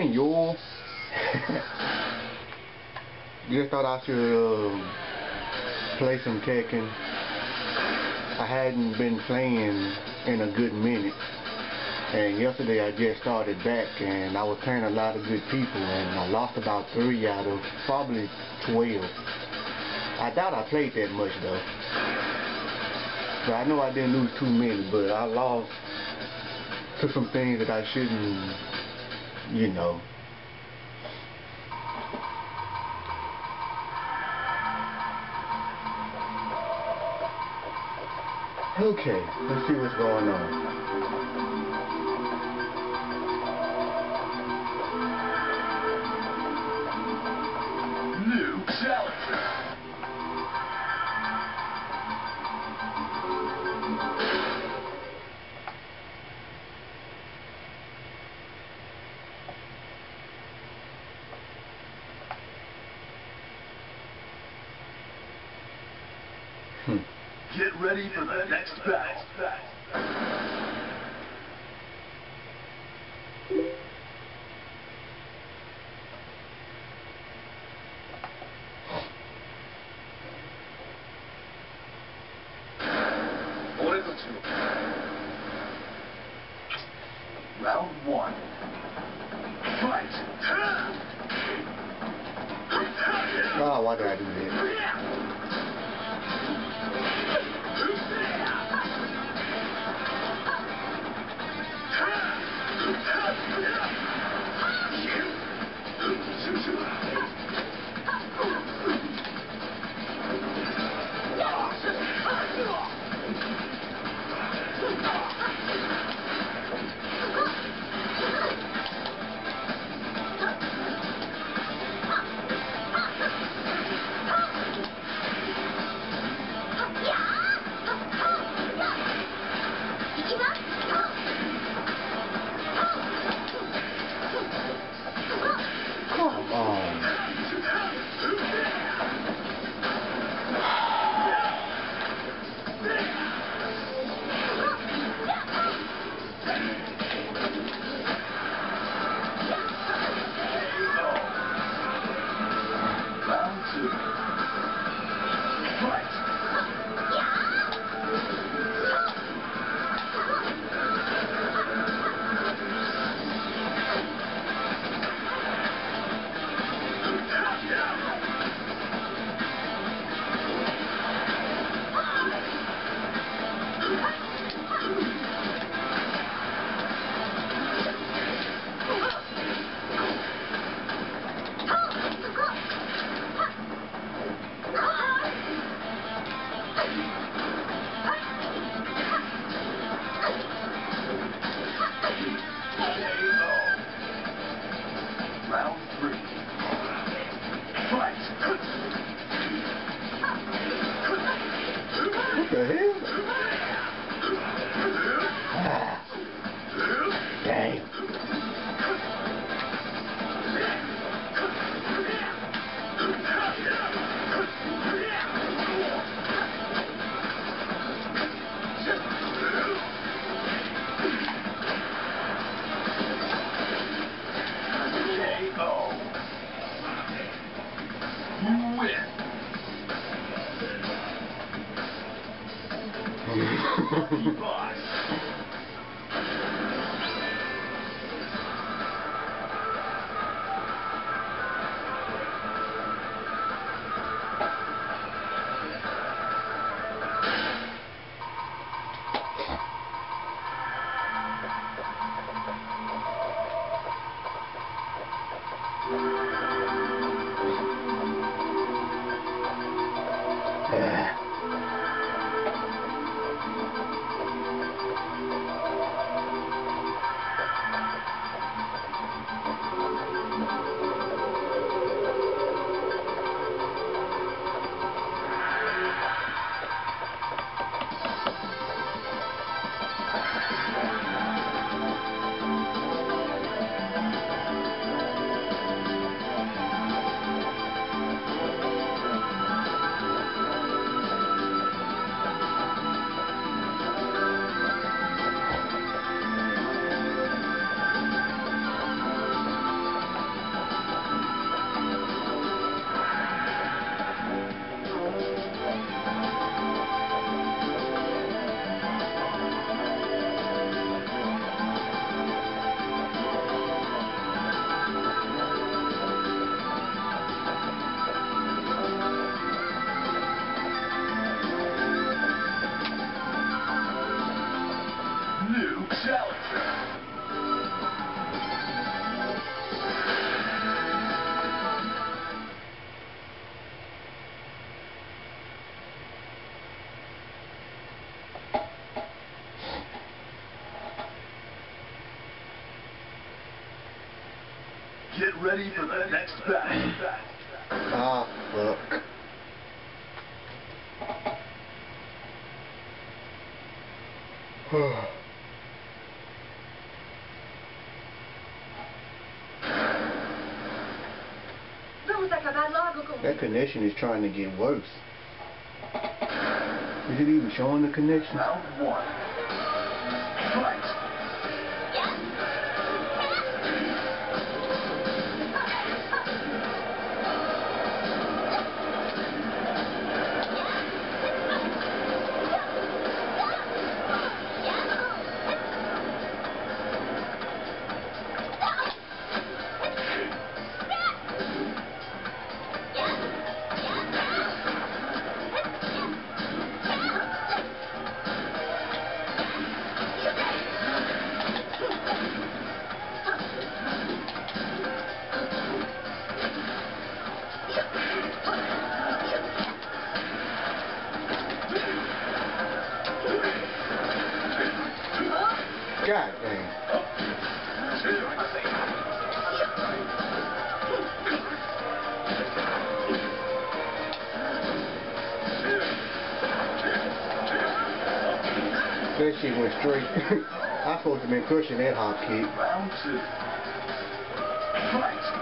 yo. Just thought I should play some Tekken. I hadn't been playing in a good minute. And yesterday I just started back and I was playing a lot of good people and I lost about 3 out of probably 12. I doubt I played that much though. But I know I didn't lose too many, but I lost to some things that I shouldn't, you know. Okay, let's see what's going on. New challenger. Get ready for the next battle. Round 1. Fight! Oh, why did I do that? Come on. Round 2. Fight! Round 3. Fight! What the hell? Dang. You win. Boss. Get ready for the next battle. Ah, fuck. Vamos acabar logo com That connection is trying to get worse. Is it even showing the connection? Round one. Fight. God damn. That shit went straight. I supposed to have been pushing that hop kick. Round two. Fight.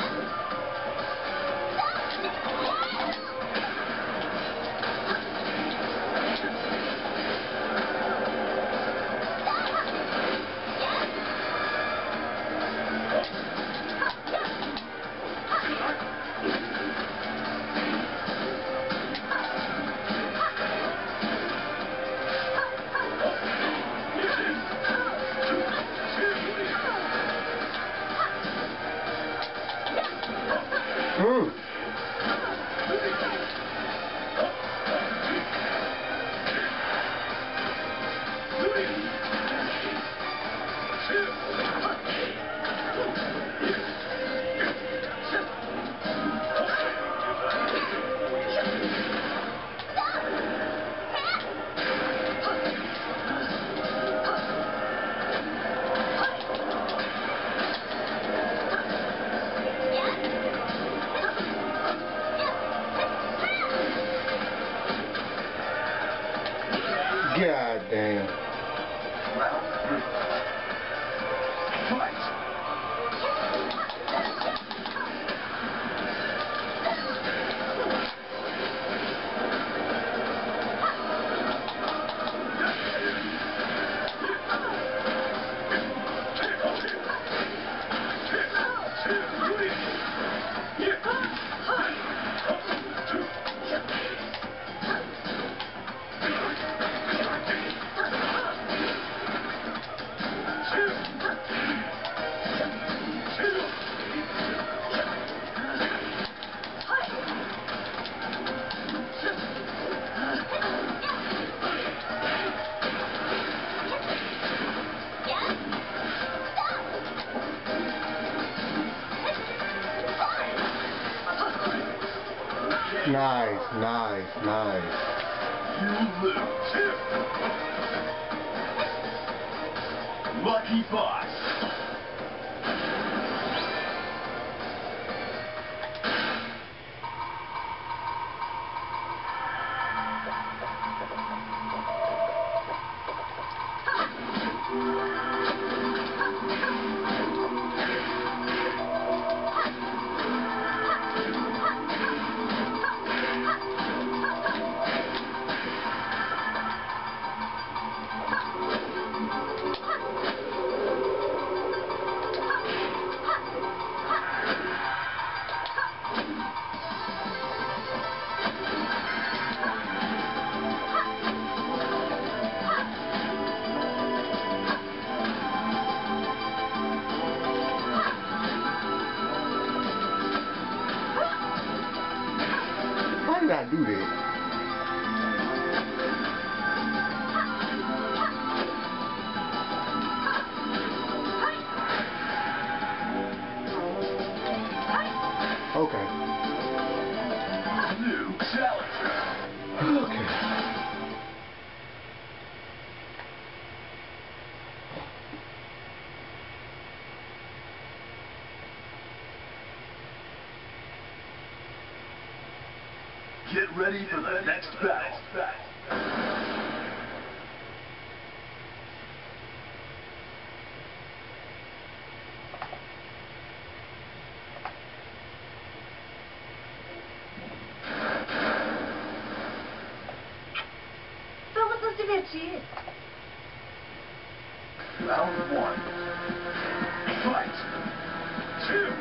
God damn. Round three. Fight. Nice, nice, nice. You lose. Lucky Boss. Why did I do that? Okay. New challenger. Okay. Get ready for the next battle. Vamos nos divertir. Round one. Fight. Two.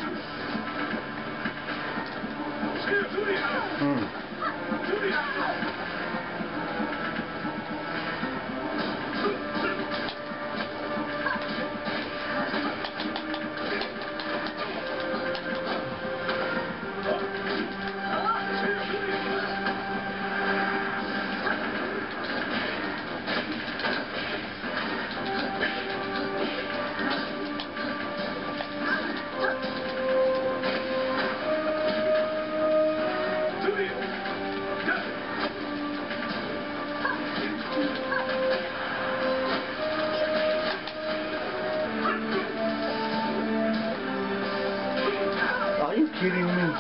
Are you kidding me?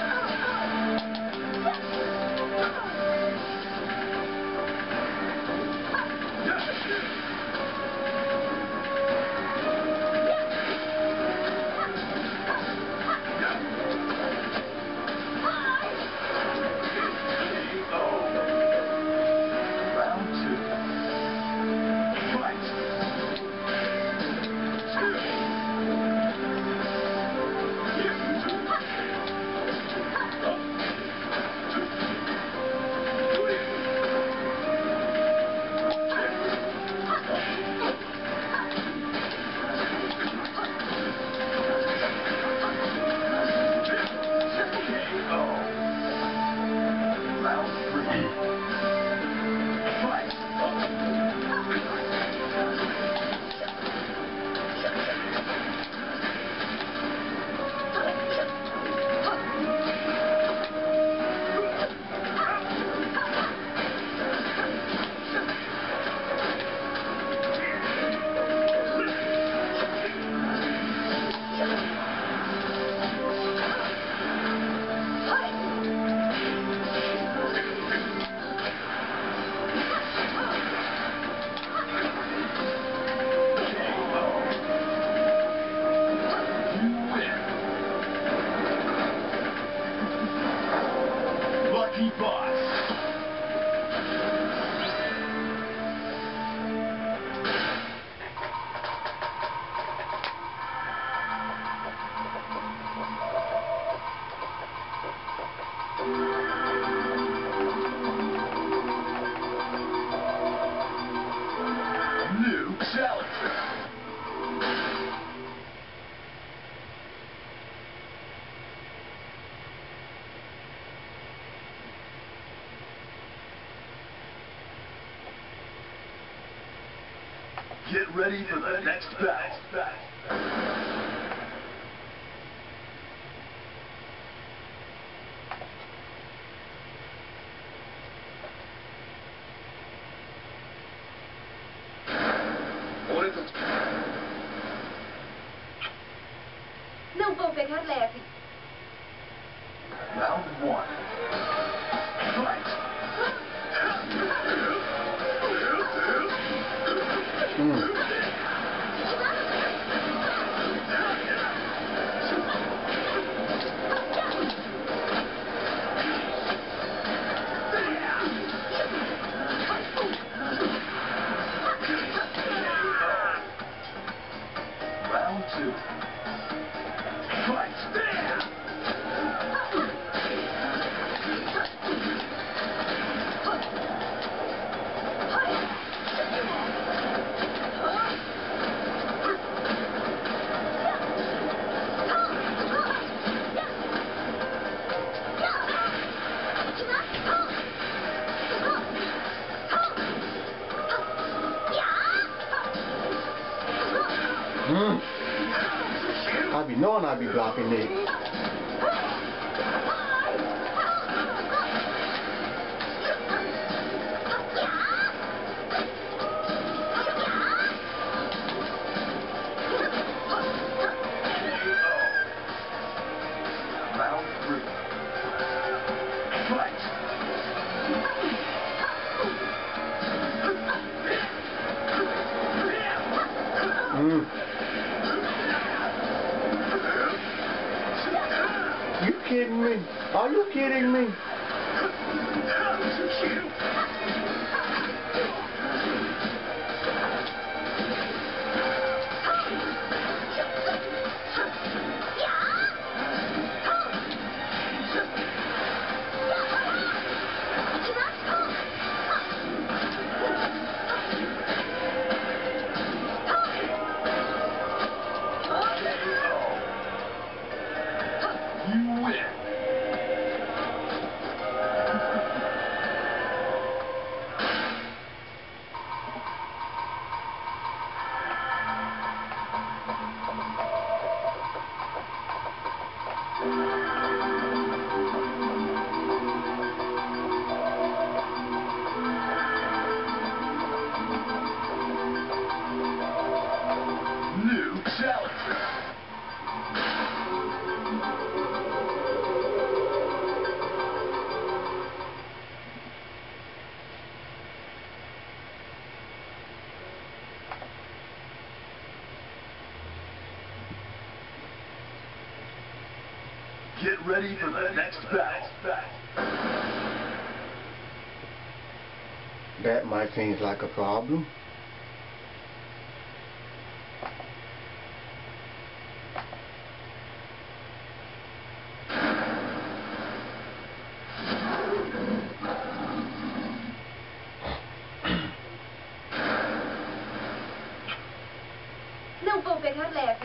Lucky Boss. New challenger. Get ready for the next battle. Não vou pegar leve. Round one. Fight. Round two. Fight. I be knowing I be blocking it. Round three. Fight. kidding me? Are you kidding me? You win. New challenger. Get ready for the next battle. That might seem like a problem. Não vou pegar leve.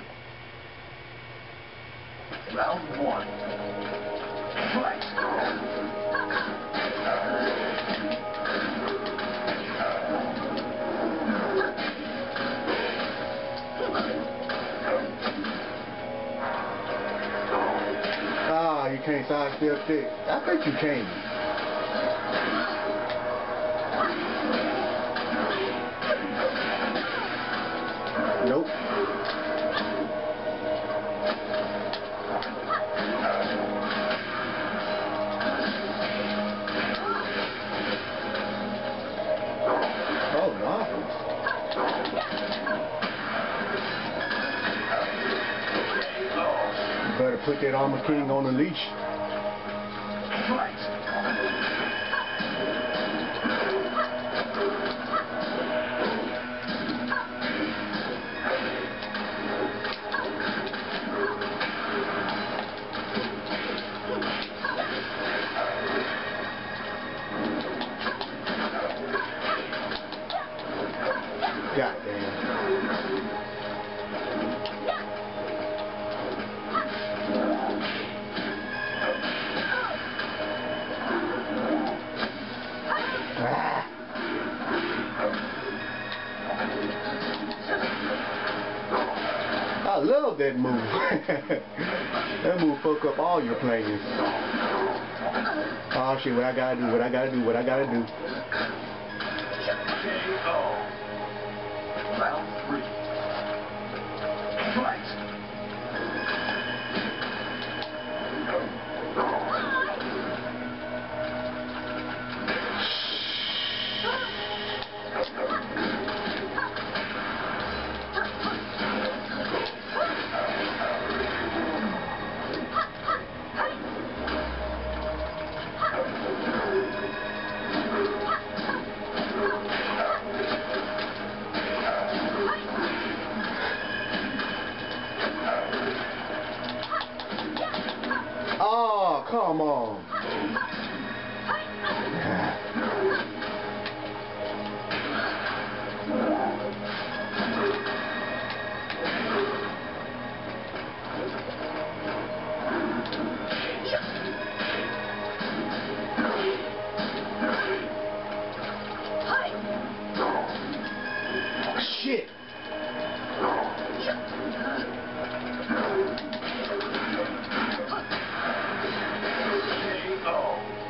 Round one. Fight. Ah, you can't sidestep it. I think you can. Nope. Oh, nice. You better put that Armor King on the leash. Fight. I love that move. That move fuck up all your plans. Oh shit, what I gotta do, what I gotta do, what I gotta do. KO. Round three. Fight. Oh, come on. Shit. KO.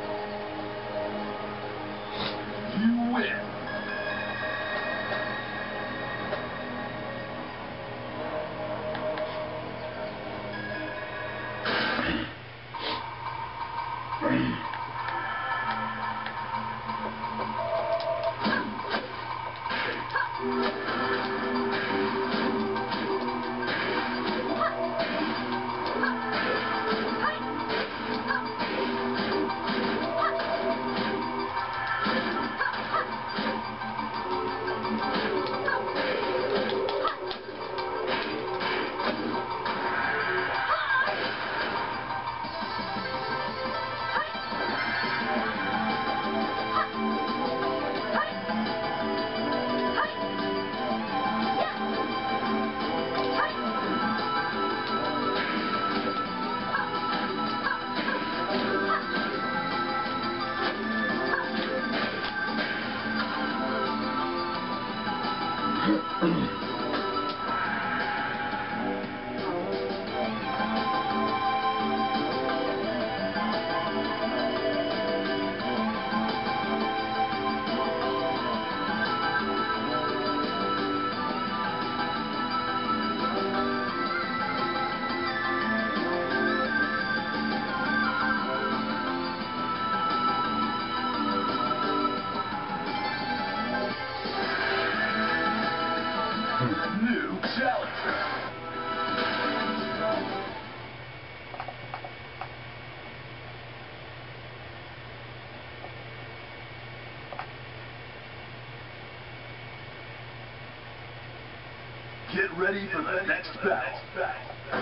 Get ready for the next battle.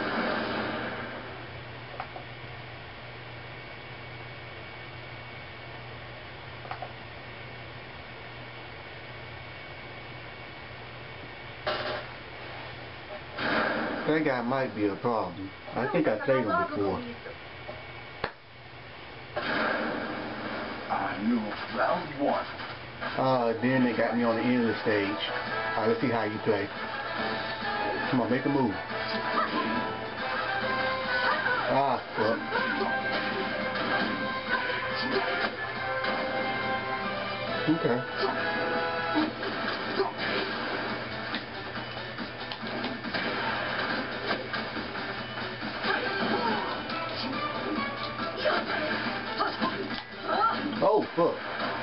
That guy might be a problem. I think I played him before. Round one. Then they got me on the end of the stage. Let's see how you play. Come on, make a move. Fuck. Okay. Oh, fuck.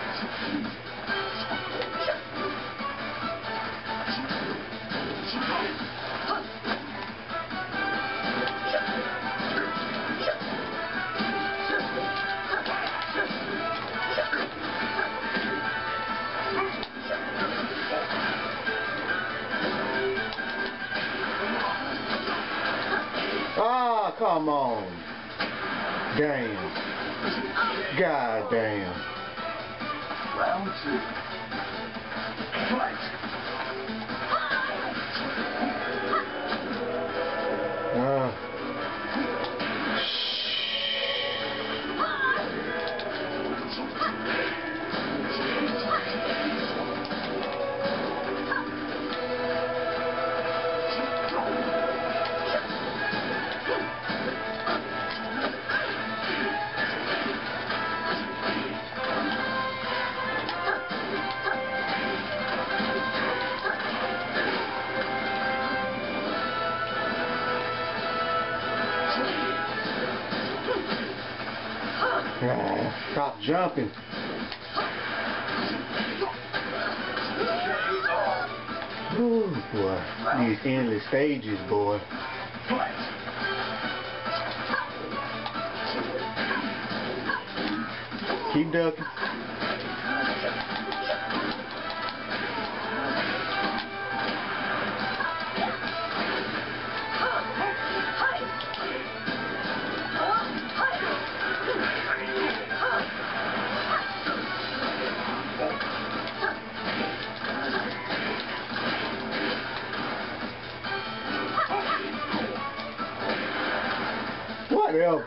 Come on. Damn. God damn. Round two. Fight. Stop jumping. Ooh, boy. These endless stages, boy. Keep ducking. Whatever.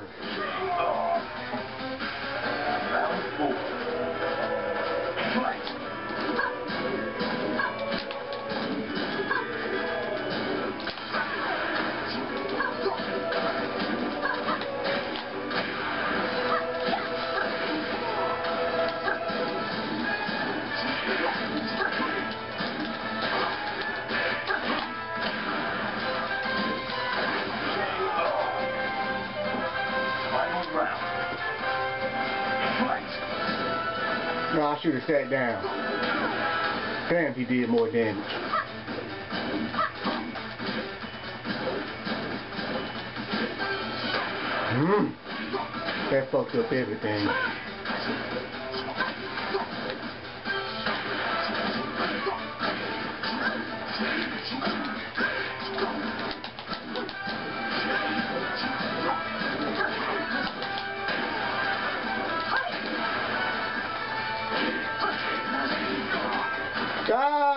Round four. Fight. No, I should have sat down. Damn, he did more damage. That fucked up everything. Ah!